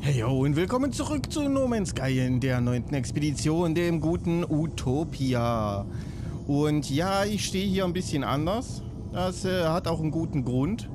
Hey yo und willkommen zurück zu No Man's Sky in der 9. Expedition, dem guten Utopia. Und ja, ich stehe hier ein bisschen anders. Das hat auch einen guten Grund.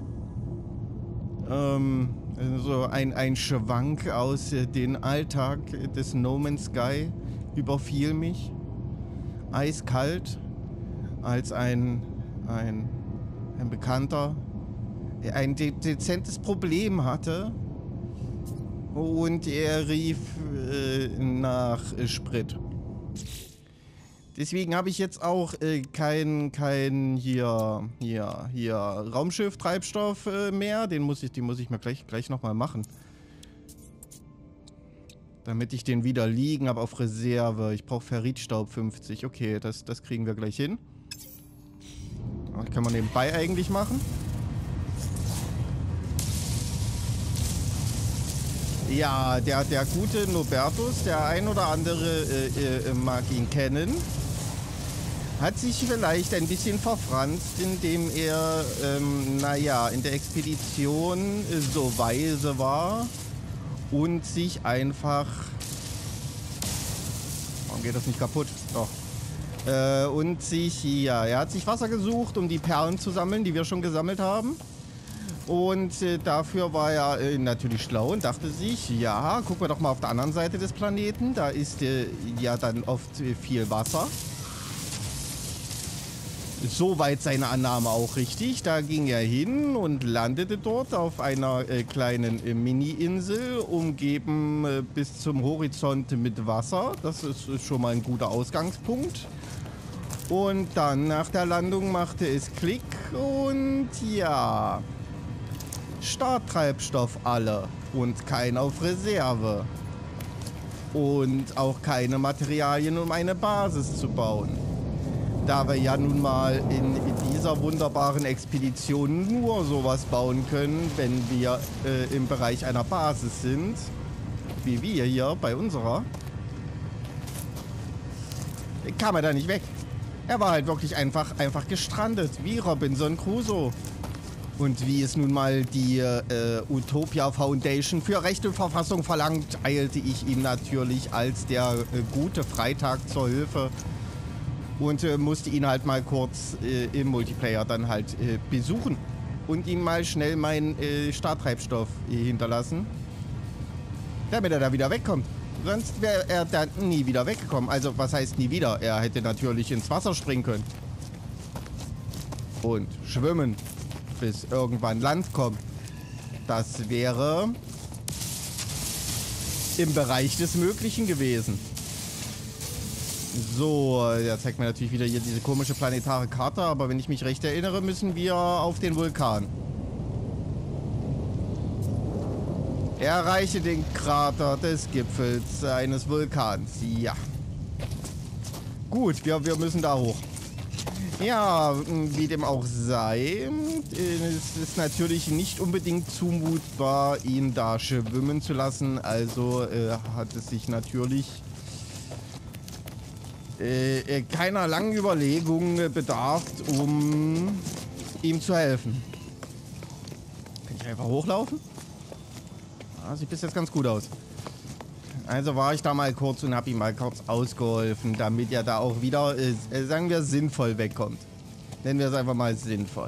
So ein Schwank aus dem Alltag des No Man's Sky überfiel mich. Eiskalt, als ein Bekannter ein dezentes Problem hatte. Und er rief nach Sprit. Deswegen habe ich jetzt auch kein Raumschiff-Treibstoff mehr. Den muss ich mir gleich nochmal machen. Damit ich den wieder liegen habe auf Reserve. Ich brauche Ferritstaub 50. Okay, das kriegen wir gleich hin. Das kann man nebenbei eigentlich machen. Ja, der gute Nobertus, der ein oder andere mag ihn kennen, hat sich vielleicht ein bisschen verfranst, indem er, naja, in der Expedition so weise war und sich einfach... Warum geht das nicht kaputt? Doch. Er hat sich Wasser gesucht, um die Perlen zu sammeln, die wir schon gesammelt haben. Und dafür war er natürlich schlau und dachte sich, ja, gucken wir doch mal auf der anderen Seite des Planeten. Da ist ja dann oft viel Wasser. Soweit seine Annahme auch richtig. Da ging er hin und landete dort auf einer kleinen Mini-Insel, umgeben bis zum Horizont mit Wasser. Das ist schon mal ein guter Ausgangspunkt. Und dann nach der Landung machte es Klick und ja... Starttreibstoff alle und kein auf Reserve. Und auch keine Materialien, um eine Basis zu bauen. Da wir ja nun mal in dieser wunderbaren Expedition nur sowas bauen können, wenn wir im Bereich einer Basis sind, wie wir hier bei unserer, kam er da nicht weg. Er war halt wirklich einfach gestrandet, wie Robinson Crusoe. Und wie es nun mal die Utopia Foundation für Recht und Verfassung verlangt, eilte ich ihm natürlich als der gute Freitag zur Hilfe und musste ihn halt mal kurz im Multiplayer dann halt besuchen und ihm mal schnell meinen Starttreibstoff hinterlassen, damit er da wieder wegkommt. Sonst wäre er dann nie wieder weggekommen. Also was heißt nie wieder? Er hätte natürlich ins Wasser springen können und schwimmen, bis irgendwann Land kommt. Das wäre im Bereich des Möglichen gewesen. So, der zeigt mir natürlich wieder hier diese komische planetare Karte, aber wenn ich mich recht erinnere, müssen wir auf den Vulkan. Erreiche den Krater des Gipfels eines Vulkans. Ja. Gut, wir müssen da hoch. Ja, wie dem auch sei, es ist natürlich nicht unbedingt zumutbar, ihn da schwimmen zu lassen. Also hat es sich natürlich keiner langen Überlegung bedarf, um ihm zu helfen. Kann ich einfach hochlaufen? Ah, sieht bis jetzt ganz gut aus. Also war ich da mal kurz und habe ihm mal kurz ausgeholfen, damit er da auch wieder, sagen wir, sinnvoll wegkommt. Nennen wir es einfach mal sinnvoll.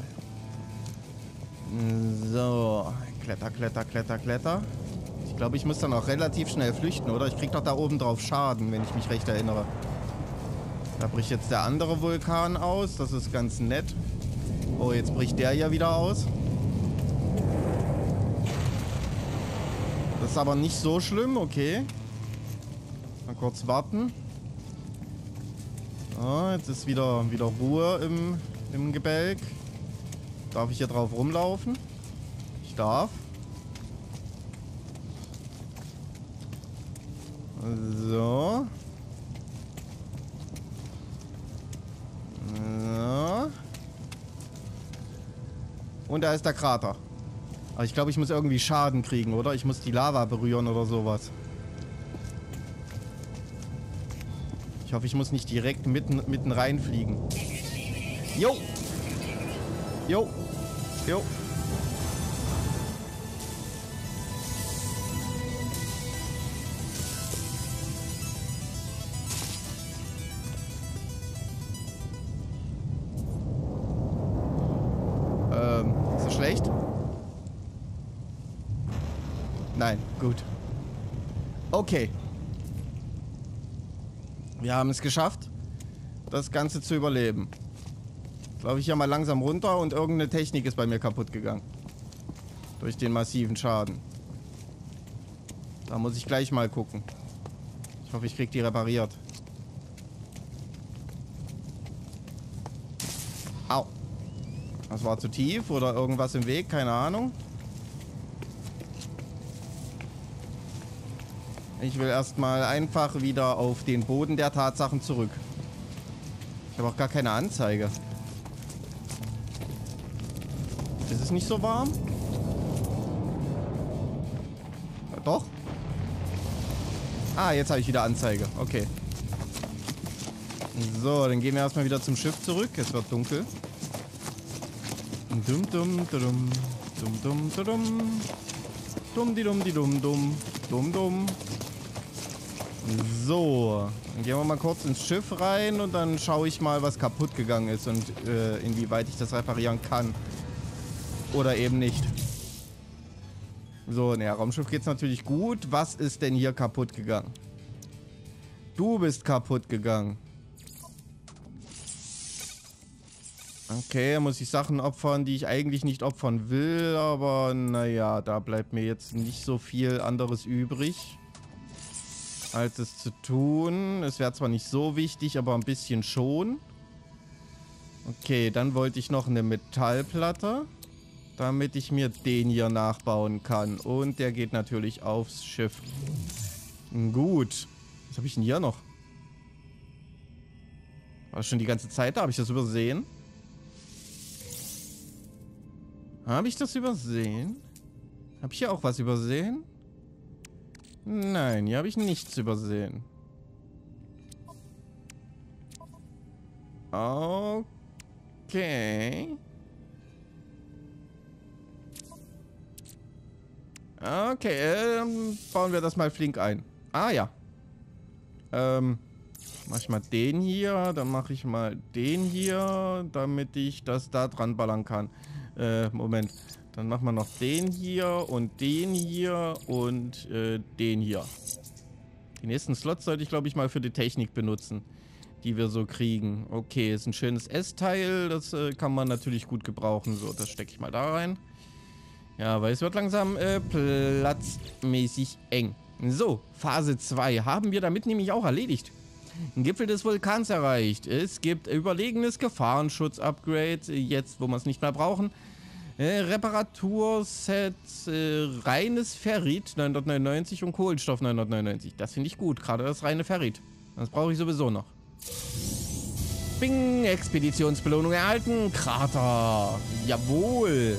So, Kletter. Ich glaube, ich muss dann auch relativ schnell flüchten, oder? Ich krieg doch da oben drauf Schaden, wenn ich mich recht erinnere. Da bricht jetzt der andere Vulkan aus, das ist ganz nett. Oh, jetzt bricht der ja wieder aus. Das ist aber nicht so schlimm, okay. Mal kurz warten. Oh, jetzt ist wieder Ruhe im Gebälk. Darf ich hier drauf rumlaufen? Ich darf. So. So. Und da ist der Krater. Aber ich glaube, ich muss irgendwie Schaden kriegen, oder? Ich muss die Lava berühren oder sowas. Ich hoffe, ich muss nicht direkt mitten reinfliegen. Jo! Jo! Jo! das schlecht? Nein, gut. Okay. Wir haben es geschafft, das Ganze zu überleben. Laufe ich hier mal langsam runter und irgendeine Technik ist bei mir kaputt gegangen. Durch den massiven Schaden. Da muss ich gleich mal gucken. Ich hoffe, ich krieg die repariert. Au. Das war zu tief oder irgendwas im Weg, keine Ahnung. Ich will erstmal einfach wieder auf den Boden der Tatsachen zurück. Ich habe auch gar keine Anzeige. Ist es nicht so warm? Ja, doch. Ah, jetzt habe ich wieder Anzeige. Okay. So, dann gehen wir erstmal wieder zum Schiff zurück. Es wird dunkel. Dum dum dum dum dum dum dum di dum di dum dum dum dum. So, dann gehen wir mal kurz ins Schiff rein und dann schaue ich mal, was kaputt gegangen ist und inwieweit ich das reparieren kann. Oder eben nicht. So, naja, Raumschiff geht's natürlich gut. Was ist denn hier kaputt gegangen? Du bist kaputt gegangen. Okay, da muss ich Sachen opfern, die ich eigentlich nicht opfern will, aber naja, da bleibt mir jetzt nicht so viel anderes übrig, als es zu tun. Es wäre zwar nicht so wichtig, aber ein bisschen schon. Okay, dann wollte ich noch eine Metallplatte, damit ich mir den hier nachbauen kann. Und der geht natürlich aufs Schiff. Gut. Was habe ich denn hier noch? War das schon die ganze Zeit da? Habe ich das übersehen? Habe ich das übersehen? Habe ich hier auch was übersehen? Nein, hier habe ich nichts übersehen. Okay. Okay, bauen wir das mal flink ein. Ah ja. Mach ich mal den hier, dann mache ich mal den hier, damit ich das da dran ballern kann. Moment. Dann machen wir noch den hier und den hier und den hier. Die nächsten Slots sollte ich, glaube ich, mal für die Technik benutzen, die wir so kriegen. Okay, ist ein schönes S-Teil, das kann man natürlich gut gebrauchen. So, das stecke ich mal da rein. Ja, weil es wird langsam platzmäßig eng. So, Phase 2 haben wir damit nämlich auch erledigt. Ein Gipfel des Vulkans erreicht. Es gibt überlegenes Gefahrenschutz-Upgrade, jetzt wo wir es nicht mehr brauchen. Reparaturset, reines Ferrit 999 und Kohlenstoff 999. Das finde ich gut, gerade das reine Ferrit. Das brauche ich sowieso noch. Bing, Expeditionsbelohnung erhalten. Krater. Jawohl.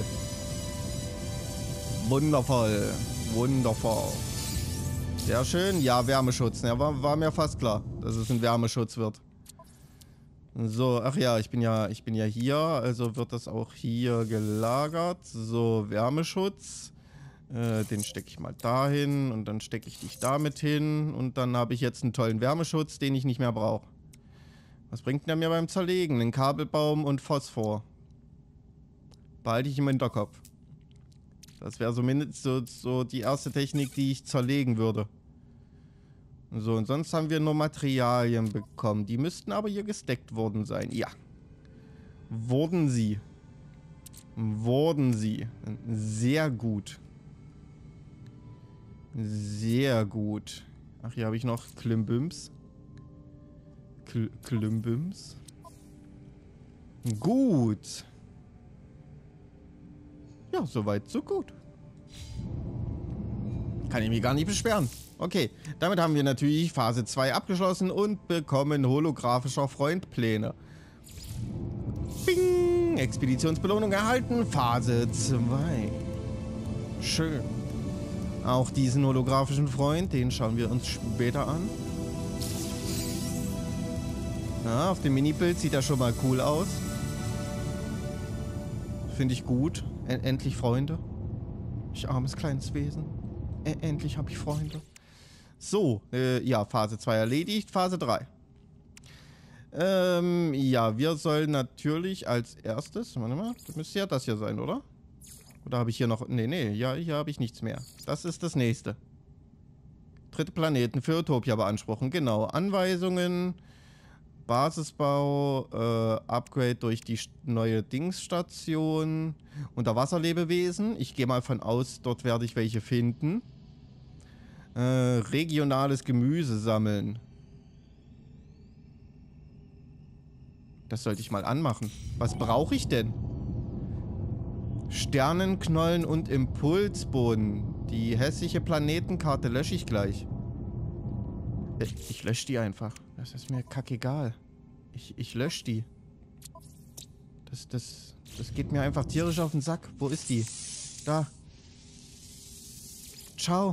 Wundervoll. Wundervoll. Sehr schön. Ja, Wärmeschutz. Ja, war mir fast klar, dass es ein Wärmeschutz wird. So, ach ja, ich bin ja hier, also wird das auch hier gelagert. So, Wärmeschutz. Den stecke ich mal dahin und dann stecke ich dich damit hin. Und dann habe ich jetzt einen tollen Wärmeschutz, den ich nicht mehr brauche. Was bringt der mir beim Zerlegen? Einen Kabelbaum und Phosphor. Behalte ich im Hinterkopf. Das wäre zumindest so die erste Technik, die ich zerlegen würde. So, und sonst haben wir nur Materialien bekommen. Die müssten aber hier gesteckt worden sein. Ja. Wurden sie. Wurden sie. Sehr gut. Sehr gut. Ach, hier habe ich noch Klimbims. Klimbims. Gut. Ja, soweit, so gut. Kann ich mich gar nicht beschweren. Okay, damit haben wir natürlich Phase 2 abgeschlossen und bekommen holographischer Freund-Pläne. Bing! Expeditionsbelohnung erhalten, Phase 2. Schön. Auch diesen holographischen Freund, den schauen wir uns später an. Na, auf dem Minibild sieht er schon mal cool aus. Finde ich gut. Endlich Freunde. Ich armes kleines Wesen. Endlich habe ich Freunde. So, ja, Phase 2 erledigt. Phase 3. Ja, wir sollen natürlich als erstes... Warte mal, das müsste ja das hier sein, oder? Oder habe ich hier noch... Nee, ja, hier habe ich nichts mehr. Das ist das nächste. Dritte Planeten für Utopia beanspruchen. Genau. Anweisungen, Basisbau, Upgrade durch die neue Dingsstation, Unterwasserlebewesen. Ich gehe mal von aus, dort werde ich welche finden. Regionales Gemüse sammeln. Das sollte ich mal anmachen. Was brauche ich denn? Sternenknollen und Impulsboden. Die hässliche Planetenkarte lösche ich gleich. Ich lösche die einfach. Das ist mir kackegal. Ich lösche die. Das geht mir einfach tierisch auf den Sack. Wo ist die? Da. Ciao.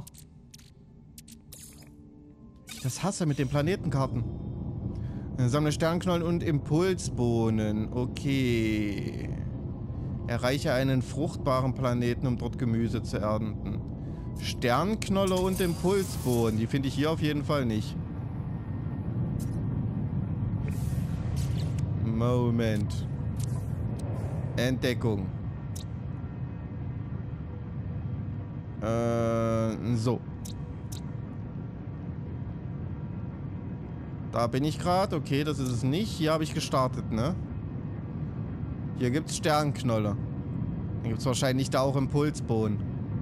Ich das hasse mit den Planetenkarten. Sammle Sternknollen und Impulsbohnen. Okay. Erreiche einen fruchtbaren Planeten, um dort Gemüse zu ernten. Sternknolle und Impulsbohnen. Die finde ich hier auf jeden Fall nicht. Moment. Entdeckung. So. Da bin ich gerade. Okay, das ist es nicht. Hier habe ich gestartet, ne? Hier gibt es Sternknolle. Dann gibt es wahrscheinlich da auch Impulsbohnen.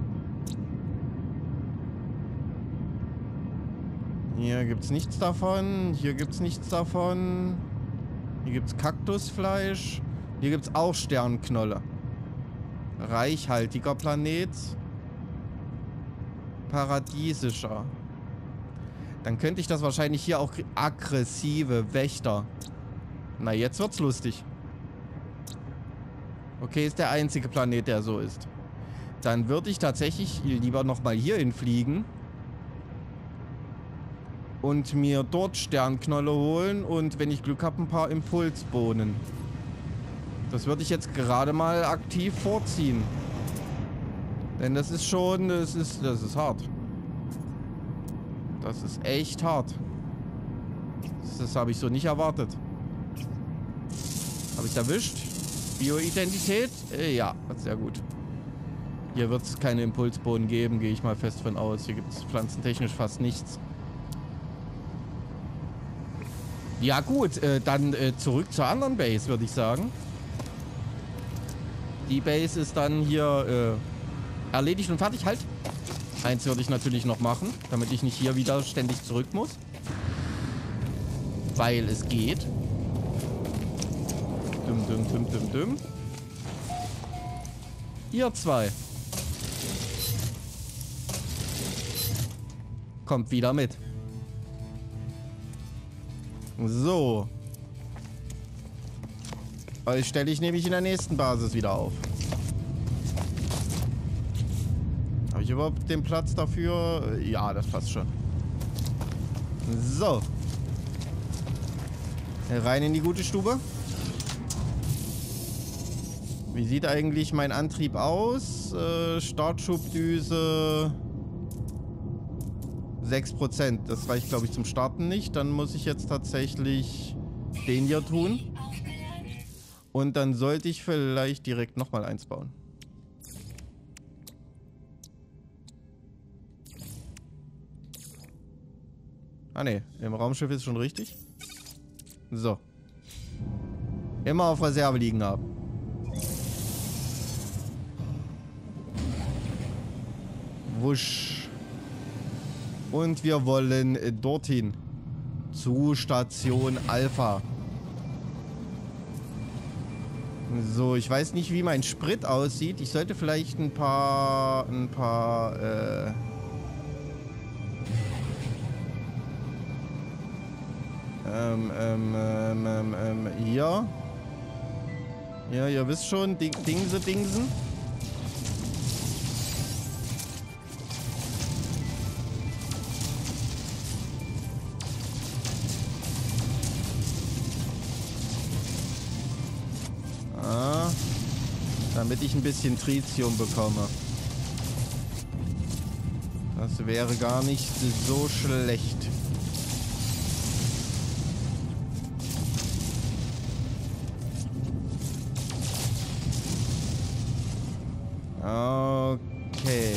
Hier gibt es nichts davon. Hier gibt es nichts davon. Hier gibt es Kaktusfleisch. Hier gibt es auch Sternknolle. Reichhaltiger Planet. Paradiesischer. Dann könnte ich das wahrscheinlich hier auch... Aggressive Wächter. Na, jetzt wird's lustig. Okay, ist der einzige Planet, der so ist. Dann würde ich tatsächlich lieber nochmal hierhin fliegen. Und mir dort Sternknolle holen. Und wenn ich Glück habe, ein paar Impulsbohnen. Das würde ich jetzt gerade mal aktiv vorziehen. Denn das ist schon... Das ist hart. Das ist echt hart. Das habe ich so nicht erwartet. Habe ich es erwischt? Bioidentität? Ja, sehr gut. Hier wird es keine Impulsbohnen geben, gehe ich mal fest von aus. Hier gibt es pflanzentechnisch fast nichts. Ja gut, dann zurück zur anderen Base, würde ich sagen. Die Base ist dann hier erledigt und fertig. Halt! Eins würde ich natürlich noch machen, damit ich nicht hier wieder ständig zurück muss. Weil es geht. Düm. Ihr zwei. Kommt wieder mit. So. Euch stelle ich nämlich in der nächsten Basis wieder auf. Habe ich überhaupt den Platz dafür? Ja, das passt schon. So. Rein in die gute Stube. Wie sieht eigentlich mein Antrieb aus? Startschubdüse 6%. Das reicht, glaube ich, zum Starten nicht. Dann muss ich jetzt tatsächlich den hier tun. Und dann sollte ich vielleicht direkt nochmal eins bauen. Ah ne, im Raumschiff ist schon richtig. So. Immer auf Reserve liegen haben. Wusch. Und wir wollen dorthin. Zu Station Alpha. So, ich weiß nicht, wie mein Sprit aussieht. Ich sollte vielleicht ein paar hier. Ja, ihr wisst schon, Dingsen. Damit ich ein bisschen Tritium bekomme. Das wäre gar nicht so schlecht. Okay.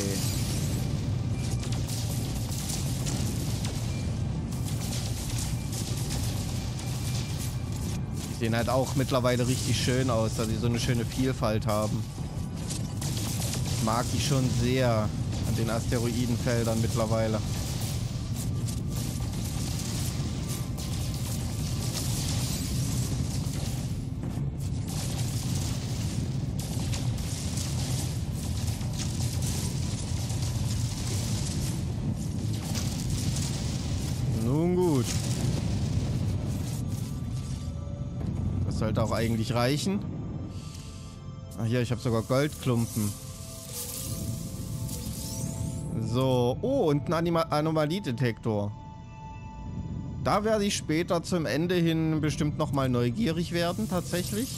Die sehen halt auch mittlerweile richtig schön aus, da sie so eine schöne Vielfalt haben. Das mag ich schon sehr an den Asteroidenfeldern mittlerweile. Nun gut. Das sollte auch eigentlich reichen. Ach hier, ich habe sogar Goldklumpen. So. Oh, und ein Anomaliedetektor. Da werde ich später zum Ende hin bestimmt nochmal neugierig werden, tatsächlich.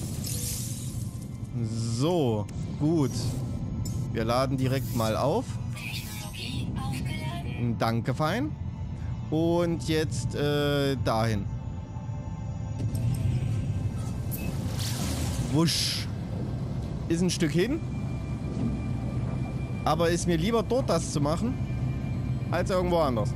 So, gut. Wir laden direkt mal auf. Danke, fein. Und jetzt dahin. Wusch. Ist ein Stück hin. Aber ist mir lieber dort das zu machen, als irgendwo anders.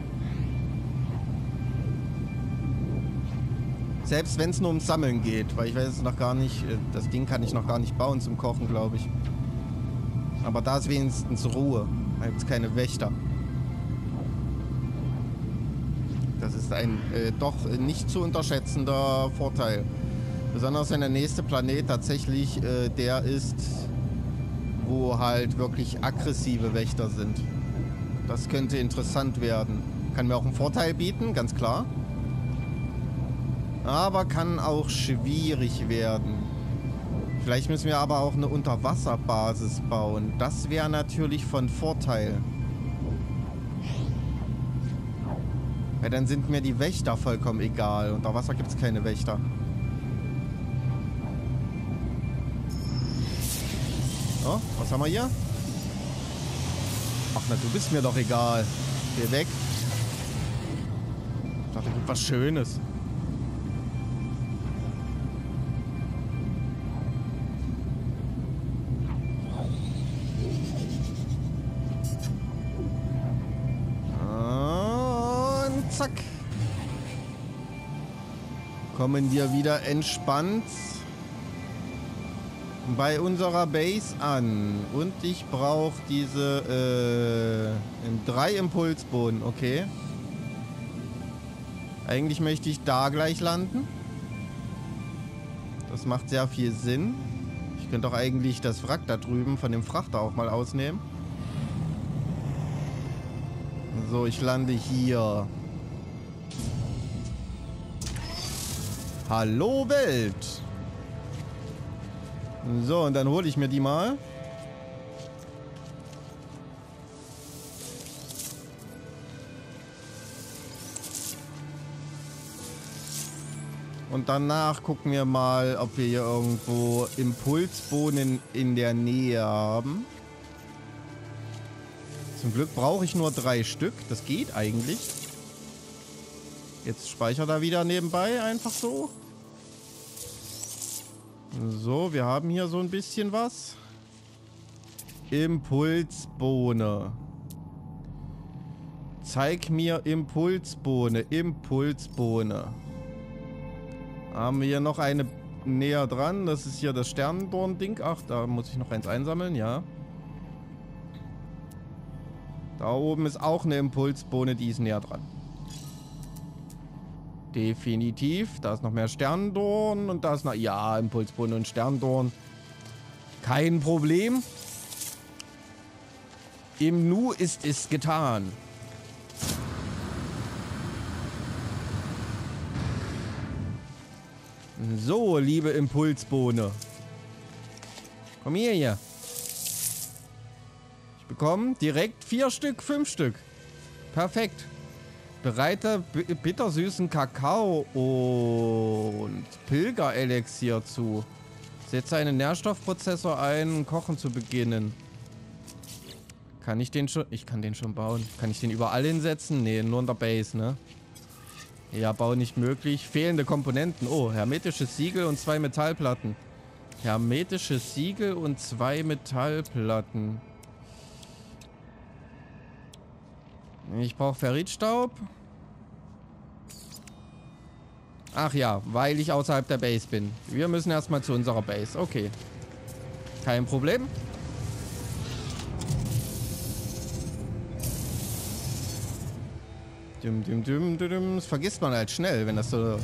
Selbst wenn es nur ums Sammeln geht, weil ich weiß es noch gar nicht, das Ding kann ich noch gar nicht bauen zum Kochen, glaube ich. Aber da ist wenigstens Ruhe. Da gibt es keine Wächter. Das ist ein doch nicht zu unterschätzender Vorteil. Besonders wenn der nächste Planet tatsächlich der ist, wo halt wirklich aggressive Wächter sind. Das könnte interessant werden. Kann mir auch einen Vorteil bieten, ganz klar. Aber kann auch schwierig werden. Vielleicht müssen wir aber auch eine Unterwasserbasis bauen. Das wäre natürlich von Vorteil. Weil dann sind mir die Wächter vollkommen egal. Unter Wasser gibt es keine Wächter. So, was haben wir hier? Ach na, du bist mir doch egal. Geh weg. Ich dachte, da gibt was Schönes. Und zack. Kommen wir wieder entspannt bei unserer Base an. Und ich brauche diese 3 Impulsbohnen, okay. Eigentlich möchte ich da gleich landen. Das macht sehr viel Sinn. Ich könnte auch eigentlich das Wrack da drüben von dem Frachter auch mal ausnehmen. So, ich lande hier. Hallo Welt! So, und dann hole ich mir die mal. Und danach gucken wir mal, ob wir hier irgendwo Impulsbohnen in der Nähe haben. Zum Glück brauche ich nur 3 Stück. Das geht eigentlich. Jetzt speichert er wieder nebenbei, einfach so. So, wir haben hier so ein bisschen was. Impulsbohne. Zeig mir Impulsbohne. Impulsbohne. Haben wir hier noch eine näher dran. Das ist hier das Sternendorn-Ding. Ach, da muss ich noch eins einsammeln, ja. Da oben ist auch eine Impulsbohne, die ist näher dran. Definitiv. Da ist noch mehr Sterndorn und da ist noch... Ja, Impulsbohne und Sterndorn. Kein Problem. Im Nu ist es getan. So, liebe Impulsbohne. Komm hier. Ich bekomme direkt 4 Stück, 5 Stück. Perfekt. Bereite bittersüßen Kakao und Pilgerelixier zu. Setze einen Nährstoffprozessor ein, um Kochen zu beginnen. Kann ich den schon... Ich kann den schon bauen. Kann ich den überall hinsetzen? Nee, nur in der Base, ne? Ja, Bau nicht möglich. Fehlende Komponenten. Oh, hermetisches Siegel und 2 Metallplatten. Hermetische Siegel und 2 Metallplatten. Ich brauche Ferritstaub. Ach ja, weil ich außerhalb der Base bin. Wir müssen erstmal zu unserer Base. Okay. Kein Problem. Das vergisst man halt schnell, wenn das so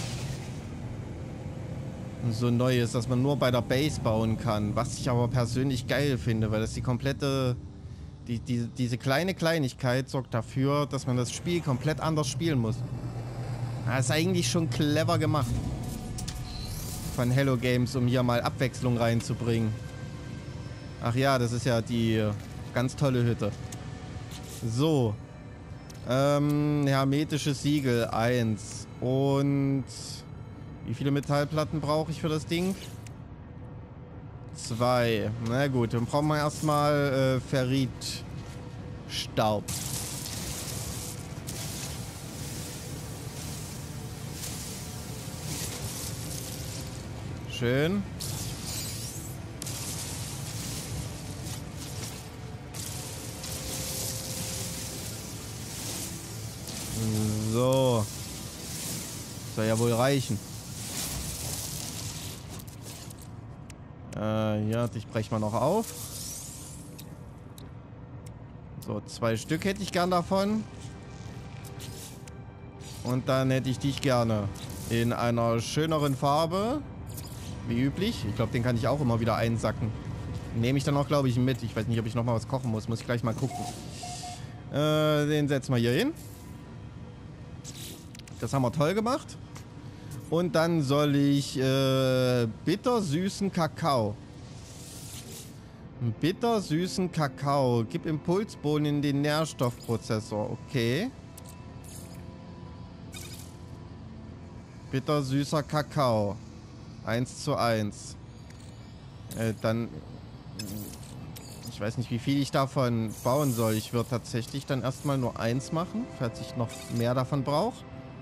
neu ist, dass man nur bei der Base bauen kann. Was ich aber persönlich geil finde, weil das die komplette... Diese kleine Kleinigkeit sorgt dafür, dass man das Spiel komplett anders spielen muss. Das ist eigentlich schon clever gemacht. Von Hello Games, um hier mal Abwechslung reinzubringen. Ach ja, das ist ja die ganz tolle Hütte. So. Hermetische Siegel 1. Und wie viele Metallplatten brauche ich für das Ding? 2. Na gut, dann brauchen wir erstmal Ferritstaub. Schön. So. Soll ja wohl reichen. Ja, dich brechen wir noch auf. So, 2 Stück hätte ich gern davon. Und dann hätte ich dich gerne in einer schöneren Farbe. Wie üblich. Ich glaube, den kann ich auch immer wieder einsacken. Nehme ich dann auch, glaube ich, mit. Ich weiß nicht, ob ich nochmal was kochen muss. Muss ich gleich mal gucken. Den setzen wir hier hin. Das haben wir toll gemacht. Und dann soll ich bittersüßen Kakao. Bittersüßen Kakao. Gib Impulsbohnen in den Nährstoffprozessor. Okay. Bittersüßer Kakao. 1:1. Dann... Ich weiß nicht, wie viel ich davon bauen soll. Ich würde tatsächlich dann erstmal nur 1 machen, falls ich noch mehr davon brauche.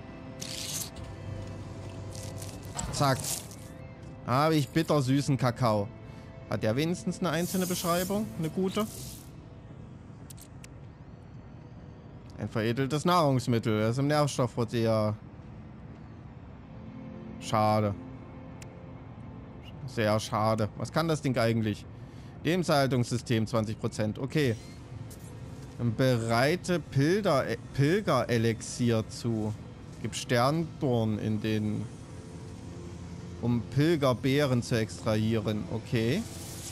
Zack. Habe ich bittersüßen Kakao. Hat der wenigstens eine einzelne Beschreibung? Eine gute? Ein veredeltes Nahrungsmittel. Das ist im Nährstoffverzehr. Schade. Sehr schade. Was kann das Ding eigentlich? Lebenshaltungssystem 20%. Okay. Bereite Pilgerelixier zu. Gib Sterndorn in den... Um Pilgerbeeren zu extrahieren. Okay.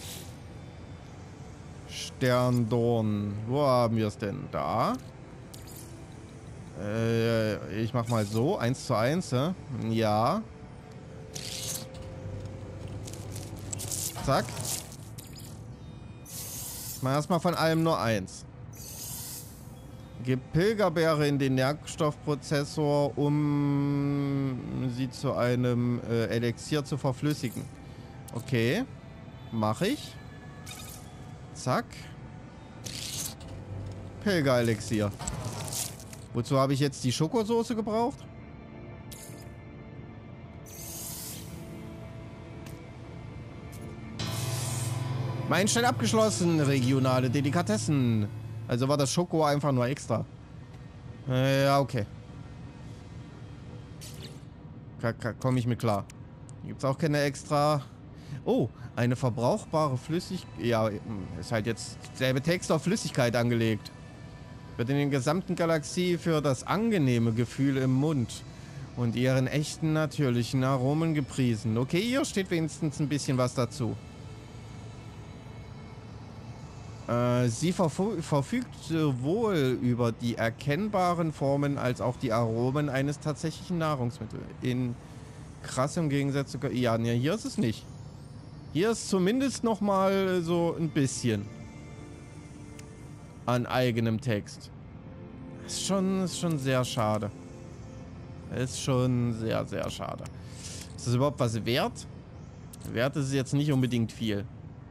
Sterndorn. Wo haben wir es denn? Da. Ich mach mal so. 1:1. Ja. Zack. Mal erstmal von allem nur 1. Gib Pilgerbeere in den Nährstoffprozessor, um sie zu einem Elixier zu verflüssigen. Okay. Mache ich. Zack. Pilgerelixier. Wozu habe ich jetzt die Schokosoße gebraucht? Meilenstein abgeschlossen. Regionale Delikatessen. Also war das Schoko einfach nur extra. Ja, okay. Komme ich mit klar. Gibt es auch keine extra... Oh, eine verbrauchbare Flüssigkeit... Ja, ist halt jetzt selbe Text auf Flüssigkeit angelegt. Wird in der gesamten Galaxie für das angenehme Gefühl im Mund und ihren echten, natürlichen Aromen gepriesen. Okay, hier steht wenigstens ein bisschen was dazu. Sie verfügt sowohl über die erkennbaren Formen als auch die Aromen eines tatsächlichen Nahrungsmittels. In krassem Gegensatz zu... Ja, ne, hier ist es nicht. Hier ist zumindest nochmal so ein bisschen an eigenem Text. Ist schon sehr schade. Ist schon sehr, sehr schade. Ist das überhaupt was wert? Wert ist es jetzt nicht unbedingt viel.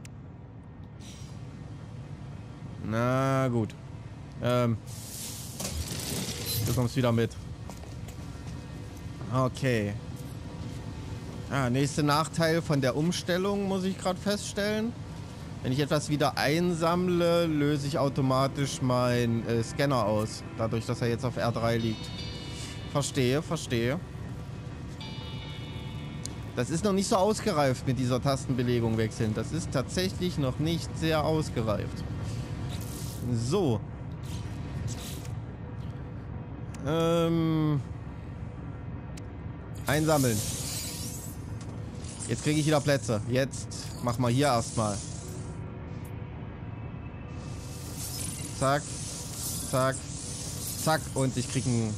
Na gut. Du kommst wieder mit. Okay. Ah, nächster Nachteil von der Umstellung muss ich gerade feststellen. Wenn ich etwas wieder einsammle, löse ich automatisch meinen Scanner aus. Dadurch, dass er jetzt auf R3 liegt. Verstehe, verstehe. Das ist noch nicht so ausgereift mit dieser Tastenbelegung wechseln. Das ist tatsächlich noch nicht sehr ausgereift. So. Einsammeln. Jetzt kriege ich wieder Plätze. Jetzt mach mal hier erstmal. Zack. Zack. Zack. Und ich krieg einen...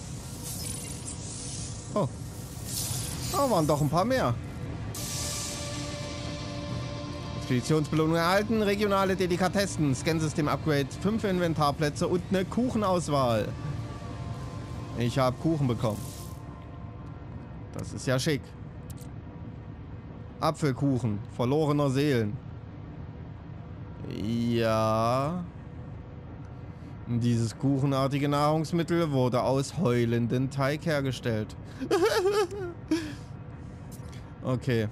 Oh. Oh, waren doch ein paar mehr. Expeditionsbelohnung erhalten. Regionale Delikatessen. Scansystem-Upgrade. 5 Inventarplätze und eine Kuchenauswahl. Ich habe Kuchen bekommen. Das ist ja schick. Apfelkuchen. Verlorener Seelen. Ja. Dieses kuchenartige Nahrungsmittel wurde aus heulendem Teig hergestellt. Okay.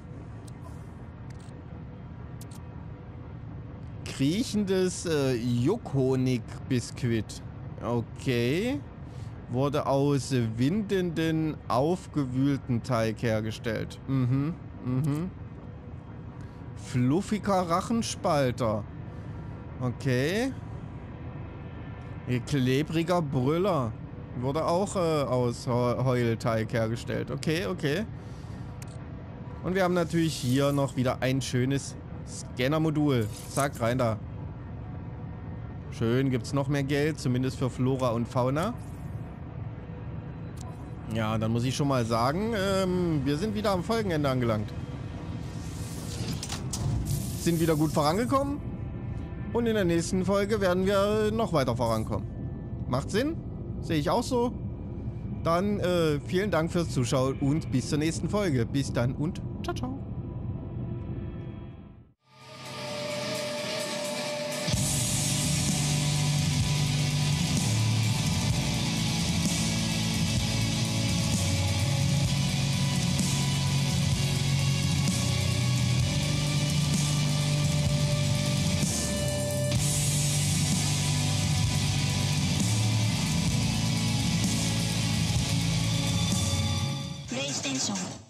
Kriechendes Juckhonig-Biskuit. Okay. Wurde aus windenden, aufgewühlten Teig hergestellt. Mhm. Mhm. Fluffiger Rachenspalter. Okay. Klebriger Brüller. Wurde auch aus Heulteig hergestellt. Okay, okay. Und wir haben natürlich hier noch wieder ein schönes Scanner-Modul. Zack, rein da. Schön, gibt es noch mehr Geld, zumindest für Flora und Fauna. Ja, dann muss ich schon mal sagen, wir sind wieder am Folgenende angelangt. Sind wieder gut vorangekommen. Und in der nächsten Folge werden wir noch weiter vorankommen. Macht Sinn? Sehe ich auch so. Dann vielen Dank fürs Zuschauen und bis zur nächsten Folge. Bis dann und ciao, ciao. PlayStation